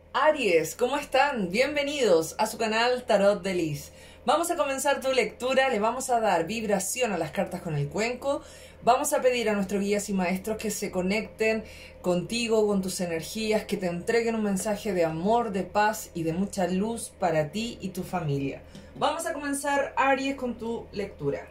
Aries, ¿cómo están? Bienvenidos a su canal Tarot de Liz. Vamos a comenzar tu lectura, le vamos a dar vibración a las cartas con el cuenco. Vamos a pedir a nuestros guías y maestros que se conecten contigo, con tus energías, que te entreguen un mensaje de amor, de paz y de mucha luz para ti y tu familia. Vamos a comenzar, Aries, con tu lectura.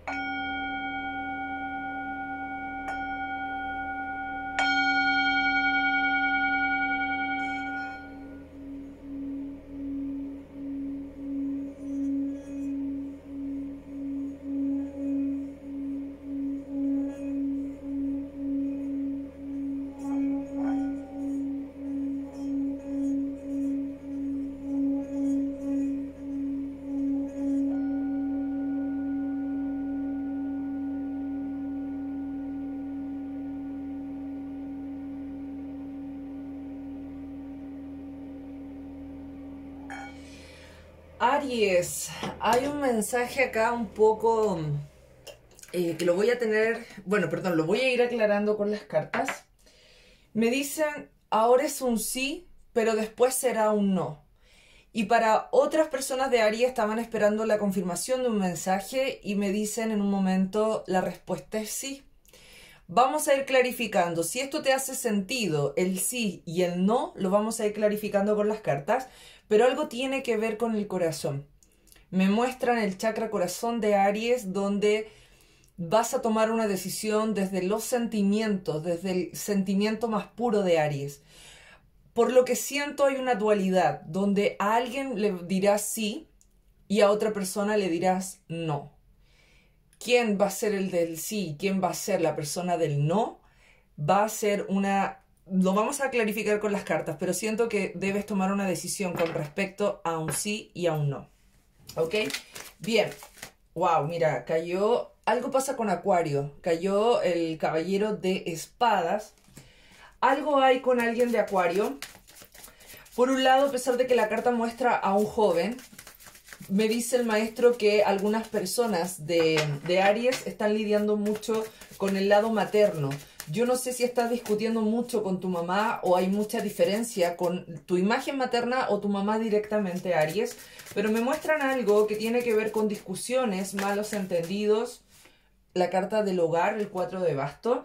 Aries, hay un mensaje acá un poco que lo voy a tener, bueno, perdón, lo voy a ir aclarando con las cartas. Me dicen, ahora es un sí, pero después será un no. Y para otras personas de Aries estaban esperando la confirmación de un mensaje y me dicen en un momento, la respuesta es sí. Vamos a ir clarificando. Si esto te hace sentido, el sí y el no, lo vamos a ir clarificando con las cartas, pero algo tiene que ver con el corazón. Me muestran el chakra corazón de Aries, donde vas a tomar una decisión desde los sentimientos, desde el sentimiento más puro de Aries. Por lo que siento hay una dualidad, donde a alguien le dirás sí y a otra persona le dirás no. ¿Quién va a ser el del sí? ¿Quién va a ser la persona del no? Va a ser una... Lo vamos a clarificar con las cartas, pero siento que debes tomar una decisión con respecto a un sí y a un no. ¿Ok? Bien. Wow, mira, cayó... Algo pasa con Acuario. Cayó el caballero de espadas. Algo hay con alguien de Acuario. Por un lado, a pesar de que la carta muestra a un joven, me dice el maestro que algunas personas de Aries están lidiando mucho con el lado materno. Yo no sé si estás discutiendo mucho con tu mamá o hay mucha diferencia con tu imagen materna o tu mamá directamente, Aries, pero me muestran algo que tiene que ver con discusiones, malos entendidos, la carta del hogar, el 4 de bastos.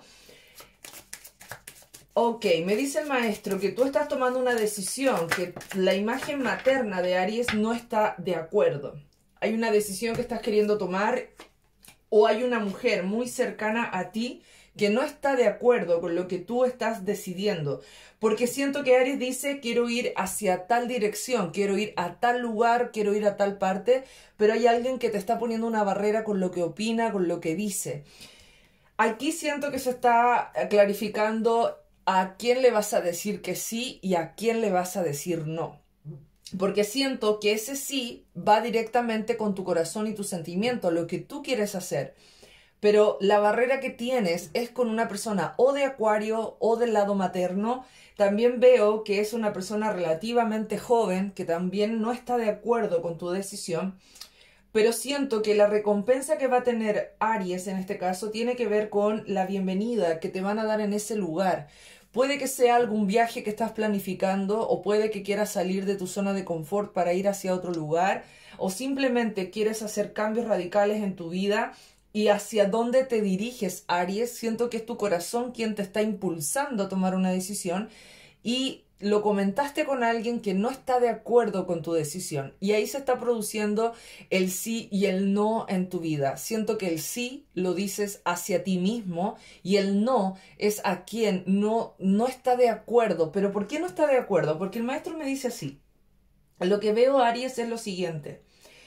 Ok, me dice el maestro que tú estás tomando una decisión, que la imagen materna de Aries no está de acuerdo. Hay una decisión que estás queriendo tomar o hay una mujer muy cercana a ti que no está de acuerdo con lo que tú estás decidiendo. Porque siento que Aries dice, quiero ir hacia tal dirección, quiero ir a tal lugar, quiero ir a tal parte, pero hay alguien que te está poniendo una barrera con lo que opina, con lo que dice. Aquí siento que se está clarificando a quién le vas a decir que sí y a quién le vas a decir no. Porque siento que ese sí va directamente con tu corazón y tu sentimiento, lo que tú quieres hacer. Pero la barrera que tienes es con una persona o de Acuario o del lado materno. También veo que es una persona relativamente joven que también no está de acuerdo con tu decisión. Pero siento que la recompensa que va a tener Aries en este caso tiene que ver con la bienvenida que te van a dar en ese lugar. Puede que sea algún viaje que estás planificando o puede que quieras salir de tu zona de confort para ir hacia otro lugar o simplemente quieres hacer cambios radicales en tu vida y hacia dónde te diriges, Aries. Siento que es tu corazón quien te está impulsando a tomar una decisión y lo comentaste con alguien que no está de acuerdo con tu decisión y ahí se está produciendo el sí y el no en tu vida. Siento que el sí lo dices hacia ti mismo y el no es a quien no está de acuerdo. ¿Pero por qué no está de acuerdo? Porque el maestro me dice así. Lo que veo, Aries, es lo siguiente.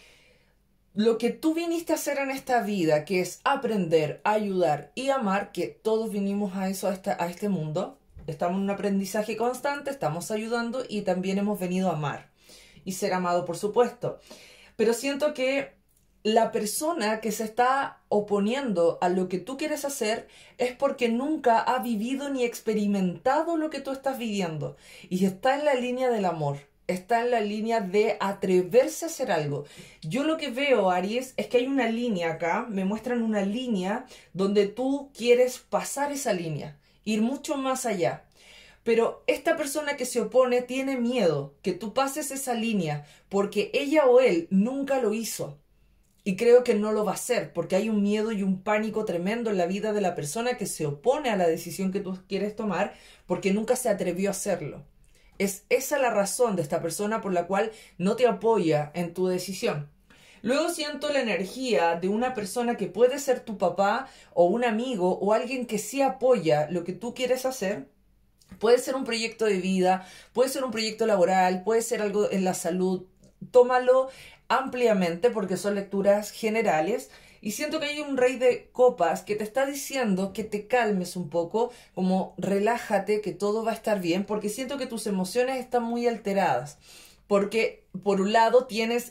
Lo que tú viniste a hacer en esta vida, que es aprender, ayudar y amar, que todos vinimos a eso, a este mundo. Estamos en un aprendizaje constante, estamos ayudando y también hemos venido a amar y ser amado, por supuesto. Pero siento que la persona que se está oponiendo a lo que tú quieres hacer es porque nunca ha vivido ni experimentado lo que tú estás viviendo y está en la línea del amor. Está en la línea de atreverse a hacer algo. Yo lo que veo, Aries, es que hay una línea acá, me muestran una línea donde tú quieres pasar esa línea, ir mucho más allá. Pero esta persona que se opone tiene miedo que tú pases esa línea porque ella o él nunca lo hizo. Y creo que no lo va a hacer porque hay un miedo y un pánico tremendo en la vida de la persona que se opone a la decisión que tú quieres tomar porque nunca se atrevió a hacerlo. Es esa la razón de esta persona por la cual no te apoya en tu decisión. Luego siento la energía de una persona que puede ser tu papá o un amigo o alguien que sí apoya lo que tú quieres hacer. Puede ser un proyecto de vida, puede ser un proyecto laboral, puede ser algo en la salud. Tómalo ampliamente porque son lecturas generales. Y siento que hay un rey de copas que te está diciendo que te calmes un poco, como relájate, que todo va a estar bien, porque siento que tus emociones están muy alteradas. Porque por un lado tienes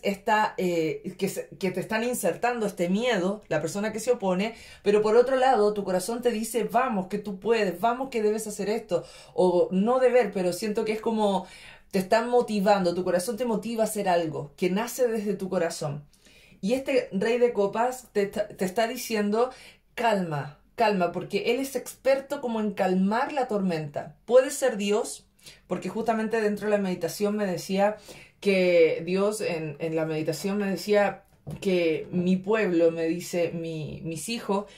que te están insertando este miedo, la persona que se opone, pero por otro lado tu corazón te dice, vamos, que tú puedes, vamos, que debes hacer esto, o no deber, pero siento que es como te están motivando, tu corazón te motiva a hacer algo que nace desde tu corazón. Y este rey de copas te está diciendo, calma, calma, porque él es experto como en calmar la tormenta. Puede ser Dios, porque justamente dentro de la meditación me decía que Dios en la meditación me decía que mi pueblo, me dice, mis hijos,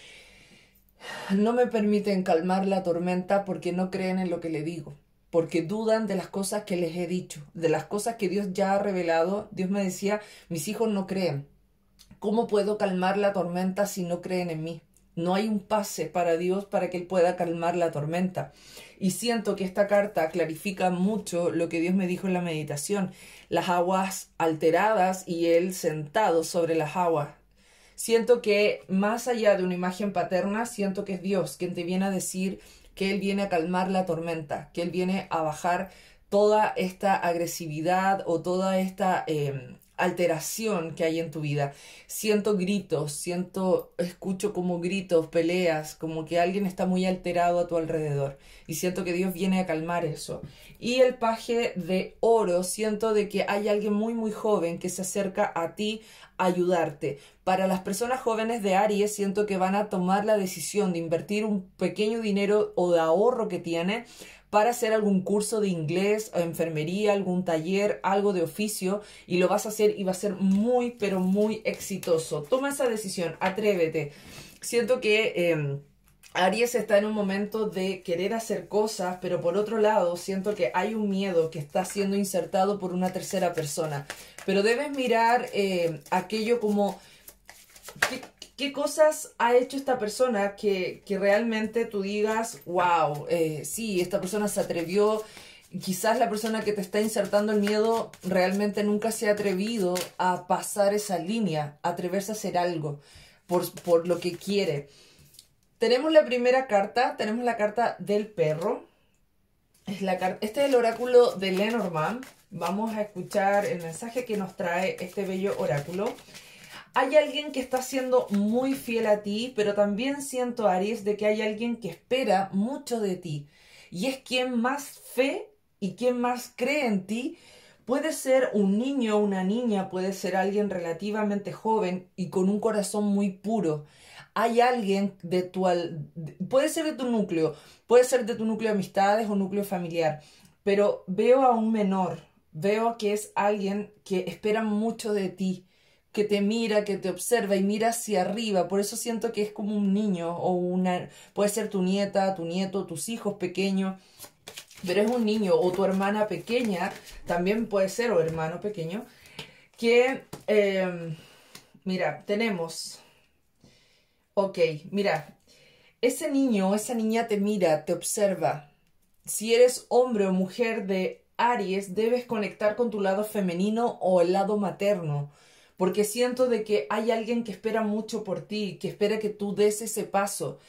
no me permiten calmar la tormenta porque no creen en lo que le digo. Porque dudan de las cosas que les he dicho, de las cosas que Dios ya ha revelado. Dios me decía, mis hijos no creen. ¿Cómo puedo calmar la tormenta si no creen en mí? No hay un pase para Dios para que Él pueda calmar la tormenta. Y siento que esta carta clarifica mucho lo que Dios me dijo en la meditación. Las aguas alteradas y Él sentado sobre las aguas. Siento que más allá de una imagen paterna, siento que es Dios quien te viene a decir que Él viene a calmar la tormenta, que Él viene a bajar toda esta agresividad o toda esta alteración que hay en tu vida. Siento gritos, escucho como gritos, peleas, como que alguien está muy alterado a tu alrededor. Y siento que Dios viene a calmar eso. Y el paje de oro, siento de que hay alguien muy muy joven que se acerca a ti a ayudarte. Para las personas jóvenes de Aries, siento que van a tomar la decisión de invertir un pequeño dinero o de ahorro que tiene para hacer algún curso de inglés, o enfermería, algún taller, algo de oficio, y lo vas a hacer y va a ser muy, pero muy exitoso. Toma esa decisión, atrévete. Siento que Aries está en un momento de querer hacer cosas, pero por otro lado siento que hay un miedo que está siendo insertado por una tercera persona. Pero debes mirar aquello como... ¿Qué cosas ha hecho esta persona que realmente tú digas, wow, sí, esta persona se atrevió? Quizás la persona que te está insertando el miedo realmente nunca se ha atrevido a pasar esa línea, a atreverse a hacer algo por lo que quiere. Tenemos la primera carta, tenemos la carta del perro. Este es el oráculo de Lenormand. Vamos a escuchar el mensaje que nos trae este bello oráculo. Hay alguien que está siendo muy fiel a ti, pero también siento, Aries, de que hay alguien que espera mucho de ti. Y es quien más fe y quien más cree en ti. Puede ser un niño o una niña, puede ser alguien relativamente joven y con un corazón muy puro. Hay alguien puede ser de tu núcleo, puede ser de tu núcleo de amistades o núcleo familiar, pero veo a un menor, veo que es alguien que espera mucho de ti, que te mira, que te observa y mira hacia arriba. Por eso siento que es como un niño puede ser tu nieta, tu nieto, tus hijos pequeños, pero es un niño o tu hermana pequeña, también puede ser, o hermano pequeño, que, mira, tenemos, ok, mira, ese niño o esa niña te mira, te observa. Si eres hombre o mujer de Aries, debes conectar con tu lado femenino o el lado materno. Porque siento de que hay alguien que espera mucho por ti, que espera que tú des ese paso.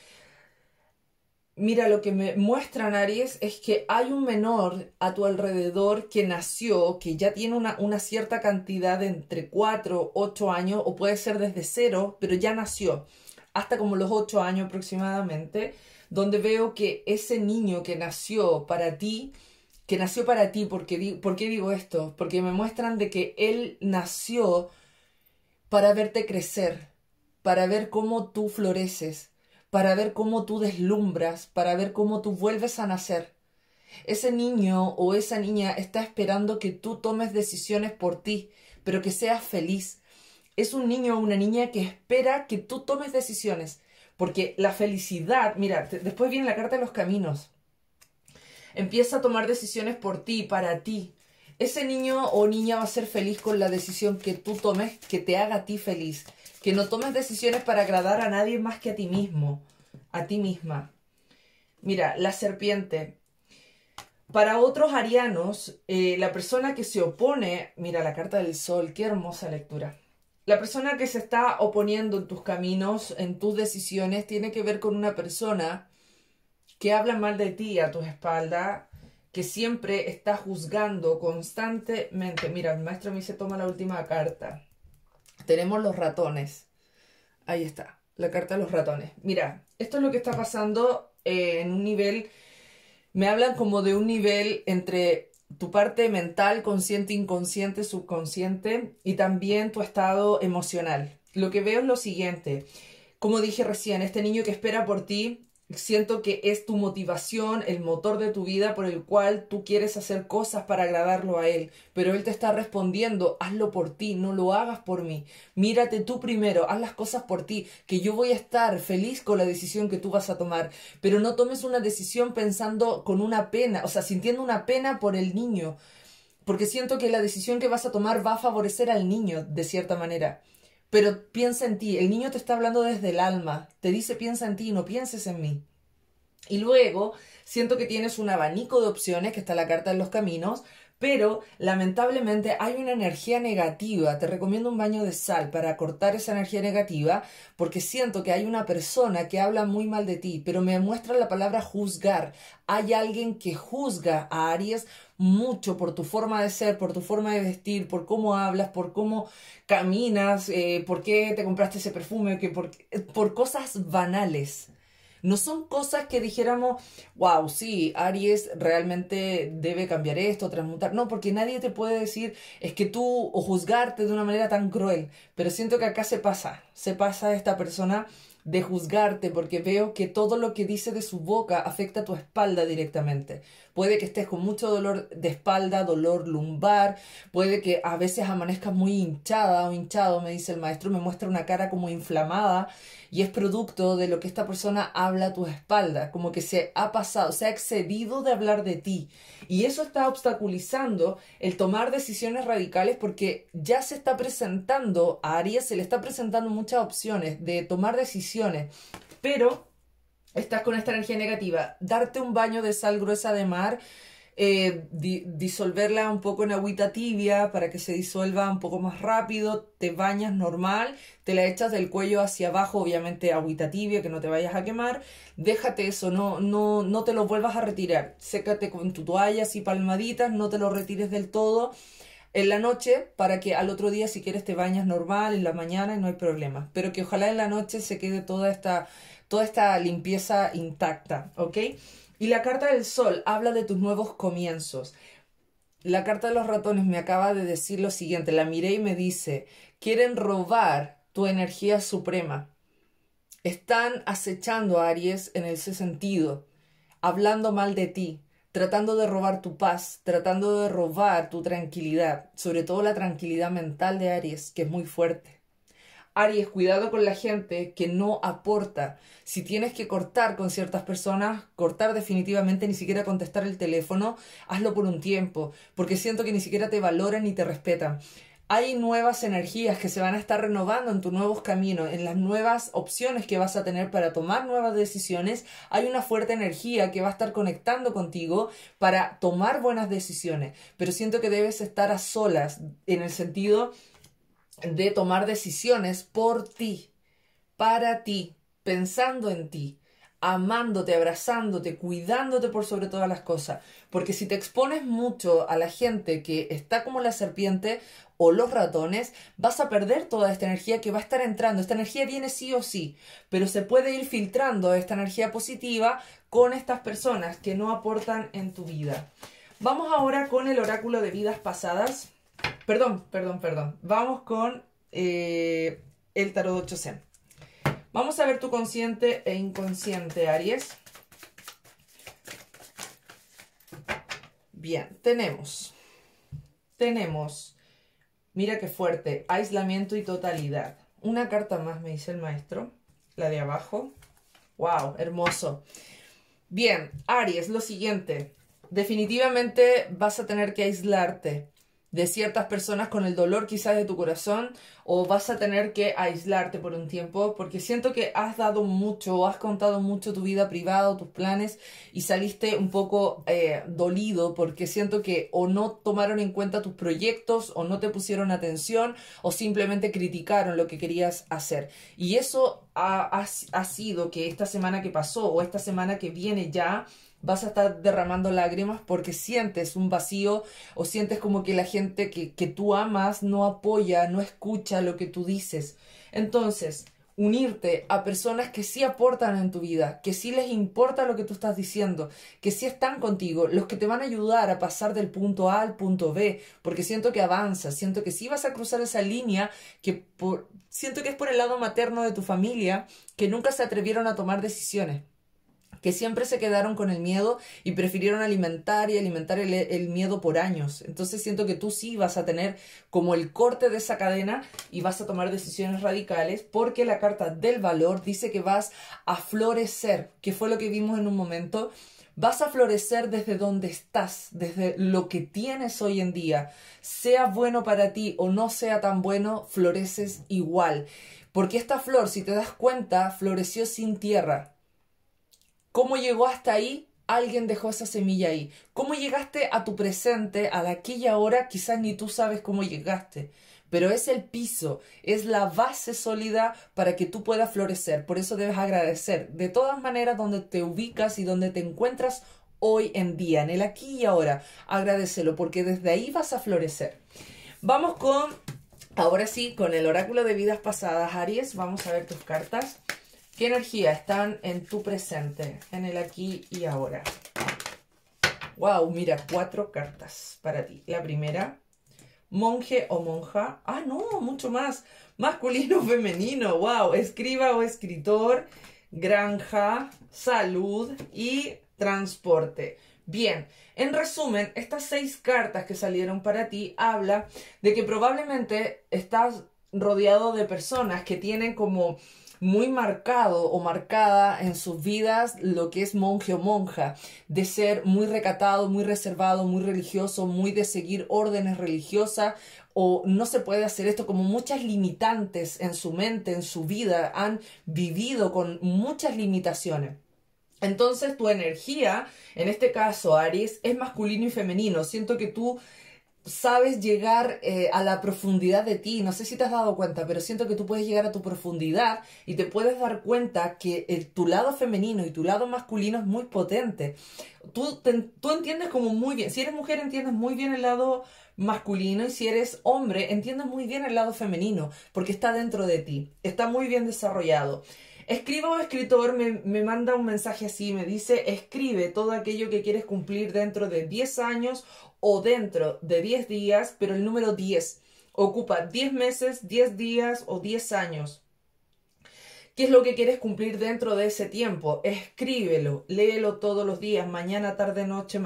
Mira, lo que me muestran, Aries, es que hay un menor a tu alrededor que nació, que ya tiene una cierta cantidad de entre 4, 8 años, o puede ser desde 0, pero ya nació, hasta como los 8 años aproximadamente, donde veo que ese niño que nació para ti, ¿por qué digo esto? Porque me muestran de que él nació para verte crecer, para ver cómo tú floreces, para ver cómo tú deslumbras, para ver cómo tú vuelves a nacer. Ese niño o esa niña está esperando que tú tomes decisiones por ti, pero que seas feliz. Es un niño o una niña que espera que tú tomes decisiones, porque la felicidad, mira, después viene la carta de los caminos. Empieza a tomar decisiones por ti, para ti. Ese niño o niña va a ser feliz con la decisión que tú tomes, que te haga a ti feliz. Que no tomes decisiones para agradar a nadie más que a ti mismo, a ti misma. Mira, la serpiente. Para otros arianos, la persona que se opone, mira la carta del sol, qué hermosa lectura. La persona que se está oponiendo en tus caminos, en tus decisiones, tiene que ver con una persona que habla mal de ti a tus espaldas, que siempre está juzgando constantemente. Mira, el maestro me dice, toma la última carta. Tenemos los ratones. Ahí está, la carta de los ratones. Mira, esto es lo que está pasando en un nivel, me hablan como de un nivel entre tu parte mental, consciente, inconsciente, subconsciente y también tu estado emocional. Lo que veo es lo siguiente. Como dije recién, este niño que espera por ti, siento que es tu motivación, el motor de tu vida por el cual tú quieres hacer cosas para agradarlo a él. Pero él te está respondiendo, hazlo por ti, no lo hagas por mí. Mírate tú primero, haz las cosas por ti, que yo voy a estar feliz con la decisión que tú vas a tomar. Pero no tomes una decisión pensando con una pena, o sea, sintiendo una pena por el niño. Porque siento que la decisión que vas a tomar va a favorecer al niño, de cierta manera. Pero piensa en ti, el niño te está hablando desde el alma, te dice piensa en ti, no pienses en mí. Y luego siento que tienes un abanico de opciones, que está la carta de los caminos, pero lamentablemente hay una energía negativa. Te recomiendo un baño de sal para cortar esa energía negativa, porque siento que hay una persona que habla muy mal de ti, pero me muestra la palabra juzgar. Hay alguien que juzga a Aries mucho por tu forma de ser, por tu forma de vestir, por cómo hablas, por cómo caminas, por qué te compraste ese perfume, por cosas banales. No son cosas que dijéramos, wow, sí, Aries realmente debe cambiar esto, transmutar. No, porque nadie te puede decir, es que tú, o juzgarte de una manera tan cruel. Pero siento que acá se pasa esta persona de juzgarte, porque veo que todo lo que dice de su boca afecta a tu espalda directamente. Puede que estés con mucho dolor de espalda, dolor lumbar, puede que a veces amanezcas muy hinchada o hinchado, me dice el maestro, me muestra una cara como inflamada y es producto de lo que esta persona habla a tu espalda, como que se ha pasado, se ha excedido de hablar de ti. Y eso está obstaculizando el tomar decisiones radicales porque ya se está presentando, a Aries se le está presentando muchas opciones de tomar decisiones, pero estás con esta energía negativa. Darte un baño de sal gruesa de mar, disolverla un poco en agüita tibia para que se disuelva un poco más rápido, te bañas normal, te la echas del cuello hacia abajo, obviamente agüita tibia, que no te vayas a quemar, déjate eso, no te lo vuelvas a retirar, sécate con tu toalla así palmaditas, no te lo retires del todo en la noche para que al otro día si quieres te bañas normal, en la mañana y no hay problema, pero que ojalá en la noche se quede toda esta limpieza intacta, ¿ok? Y la carta del sol habla de tus nuevos comienzos. La carta de los ratones me acaba de decir lo siguiente, la miré y me dice, quieren robar tu energía suprema. Están acechando a Aries en ese sentido, hablando mal de ti, tratando de robar tu paz, tratando de robar tu tranquilidad, sobre todo la tranquilidad mental de Aries, que es muy fuerte. Aries, cuidado con la gente que no aporta. Si tienes que cortar con ciertas personas, cortar definitivamente, ni siquiera contestar el teléfono, hazlo por un tiempo, porque siento que ni siquiera te valoran ni te respetan. Hay nuevas energías que se van a estar renovando en tus nuevos caminos, en las nuevas opciones que vas a tener para tomar nuevas decisiones. Hay una fuerte energía que va a estar conectando contigo para tomar buenas decisiones, pero siento que debes estar a solas en el sentido de tomar decisiones por ti, para ti, pensando en ti, amándote, abrazándote, cuidándote por sobre todas las cosas. Porque si te expones mucho a la gente que está como la serpiente o los ratones, vas a perder toda esta energía que va a estar entrando. Esta energía viene sí o sí, pero se puede ir filtrando esta energía positiva con estas personas que no aportan en tu vida. Vamos ahora con el oráculo de vidas pasadas. Perdón. Vamos con el tarot 8 Zen. Vamos a ver tu consciente e inconsciente, Aries. Bien, tenemos, mira qué fuerte, aislamiento y totalidad. Una carta más me dice el maestro, la de abajo. ¡Wow! Hermoso. Bien, Aries, lo siguiente. Definitivamente vas a tener que aislarte de ciertas personas con el dolor quizás de tu corazón, o vas a tener que aislarte por un tiempo porque siento que has dado mucho o has contado mucho tu vida privada, tus planes, y saliste un poco dolido porque siento que o no tomaron en cuenta tus proyectos o no te pusieron atención o simplemente criticaron lo que querías hacer. Y eso ha sido que esta semana que pasó o esta semana que viene ya vas a estar derramando lágrimas porque sientes un vacío o sientes como que la gente que tú amas no apoya, no escucha lo que tú dices. Entonces, unirte a personas que sí aportan en tu vida, que sí les importa lo que tú estás diciendo, que sí están contigo, los que te van a ayudar a pasar del punto A al punto B, porque siento que avanzas, siento que sí vas a cruzar esa línea siento que es por el lado materno de tu familia, que nunca se atrevieron a tomar decisiones, que siempre se quedaron con el miedo y prefirieron alimentar el miedo por años. Entonces siento que tú sí vas a tener como el corte de esa cadena y vas a tomar decisiones radicales, porque la carta del valor dice que vas a florecer, que fue lo que vimos en un momento. Vas a florecer desde donde estás, desde lo que tienes hoy en día. Sea bueno para ti o no sea tan bueno, floreces igual. Porque esta flor, si te das cuenta, floreció sin tierra. ¿Cómo llegó hasta ahí? Alguien dejó esa semilla ahí. ¿Cómo llegaste a tu presente, a la aquí y ahora? Quizás ni tú sabes cómo llegaste. Pero es el piso, es la base sólida para que tú puedas florecer. Por eso debes agradecer de todas maneras donde te ubicas y donde te encuentras hoy en día, en el aquí y ahora. Agradecelo porque desde ahí vas a florecer. Vamos ahora sí, con el oráculo de vidas pasadas, Aries. Vamos a ver tus cartas. ¿Qué energía están en tu presente, en el aquí y ahora? Wow, mira, 4 cartas para ti. La primera, monje o monja. Ah, no, mucho más. Masculino o femenino. Wow, escriba o escritor, granja, salud y transporte. Bien, en resumen, estas 6 cartas que salieron para ti habla de que probablemente estás rodeado de personas que tienen como muy marcado o marcada en sus vidas lo que es monje o monja, de ser muy recatado, muy reservado, muy religioso, muy de seguir órdenes religiosas, o no se puede hacer esto, como muchas limitantes en su mente, en su vida, han vivido con muchas limitaciones. Entonces tu energía, en este caso Aries, es masculino y femenino. Siento que tú sabes llegar a la profundidad de ti. No sé si te has dado cuenta, pero siento que tú puedes llegar a tu profundidad y te puedes dar cuenta que tu lado femenino y tu lado masculino es muy potente. Tú entiendes como muy bien. Si eres mujer, entiendes muy bien el lado masculino, y si eres hombre, entiendes muy bien el lado femenino, porque está dentro de ti. Está muy bien desarrollado. Escriba o escritor me manda un mensaje así, me dice: escribe todo aquello que quieres cumplir dentro de 10 años o dentro de 10 días, pero el número 10 ocupa 10 meses, 10 días o 10 años. ¿Qué es lo que quieres cumplir dentro de ese tiempo? Escríbelo, léelo todos los días, mañana, tarde, noche,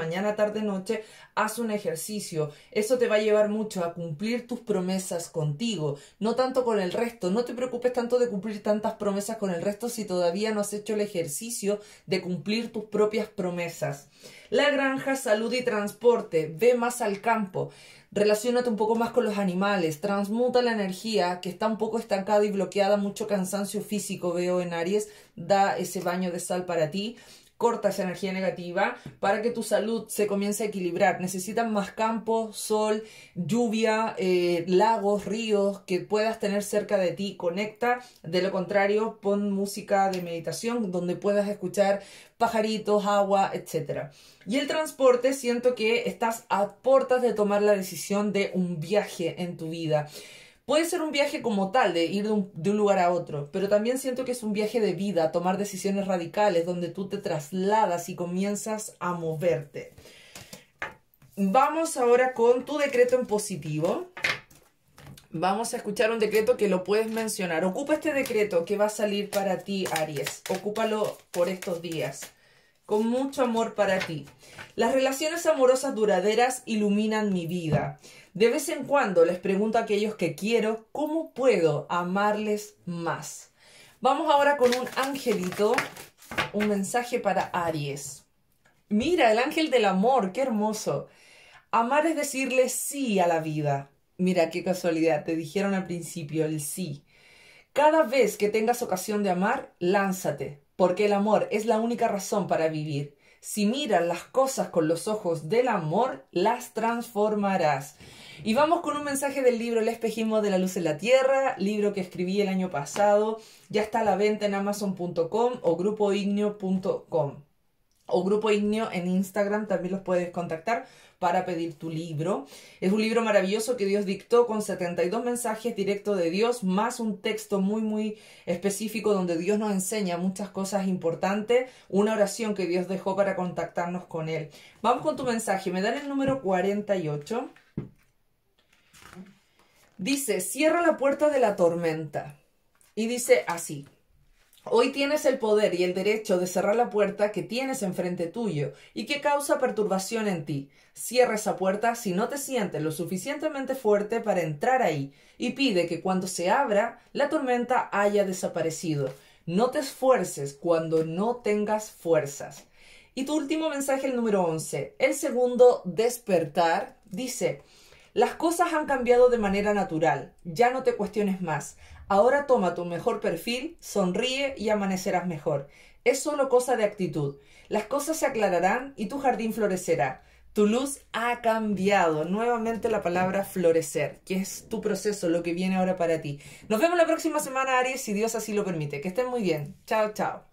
haz un ejercicio. Eso te va a llevar mucho a cumplir tus promesas contigo, no tanto con el resto. No te preocupes tanto de cumplir tantas promesas con el resto si todavía no has hecho el ejercicio de cumplir tus propias promesas. La granja, salud y transporte. Ve más al campo. Relaciónate un poco más con los animales, transmuta la energía que está un poco estancada y bloqueada, mucho cansancio físico veo en Aries, da ese baño de sal para ti, corta esa energía negativa para que tu salud se comience a equilibrar. Necesitas más campo, sol, lluvia, lagos, ríos que puedas tener cerca de ti. Conecta, de lo contrario pon música de meditación donde puedas escuchar pajaritos, agua, etc. Y el transporte, siento que estás a puertas de tomar la decisión de un viaje en tu vida. Puede ser un viaje como tal, de ir de un lugar a otro, pero también siento que es un viaje de vida, tomar decisiones radicales, donde tú te trasladas y comienzas a moverte. Vamos ahora con tu decreto en positivo. Vamos a escuchar un decreto que lo puedes mencionar. Ocupa este decreto que va a salir para ti, Aries. Ocúpalo por estos días. con mucho amor para ti. Las relaciones amorosas duraderas iluminan mi vida. De vez en cuando les pregunto a aquellos que quiero, ¿cómo puedo amarles más? Vamos ahora con un angelito, un mensaje para Aries. Mira, el ángel del amor, qué hermoso. Amar es decirle sí a la vida. Mira, qué casualidad, te dijeron al principio el sí. Cada vez que tengas ocasión de amar, lánzate, porque el amor es la única razón para vivir. Si miras las cosas con los ojos del amor, las transformarás. Y vamos con un mensaje del libro El espejismo de la luz en la tierra, libro que escribí el año pasado. Ya está a la venta en amazon.com o grupoignio.com. O Grupo Ignio en Instagram, también los puedes contactar para pedir tu libro. Es un libro maravilloso que Dios dictó con 72 mensajes directos de Dios, más un texto muy específico donde Dios nos enseña muchas cosas importantes, una oración que Dios dejó para contactarnos con Él. Vamos con tu mensaje, me dan el número 48. Dice, cierra la puerta de la tormenta. Y dice así. Hoy tienes el poder y el derecho de cerrar la puerta que tienes enfrente tuyo y que causa perturbación en ti. Cierra esa puerta si no te sientes lo suficientemente fuerte para entrar ahí y pide que cuando se abra, la tormenta haya desaparecido. No te esfuerces cuando no tengas fuerzas. Y tu último mensaje, el número 11. El segundo despertar dice, las cosas han cambiado de manera natural. Ya no te cuestiones más. Ahora toma tu mejor perfil, sonríe y amanecerás mejor. Es solo cosa de actitud. Las cosas se aclararán y tu jardín florecerá. Tu luz ha cambiado. Nuevamente la palabra florecer, que es tu proceso, lo que viene ahora para ti. Nos vemos la próxima semana, Aries, si Dios así lo permite. Que estén muy bien. Chao, chao.